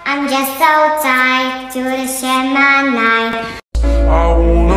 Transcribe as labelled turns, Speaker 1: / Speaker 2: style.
Speaker 1: I'm just so tired to share my night.
Speaker 2: I wanna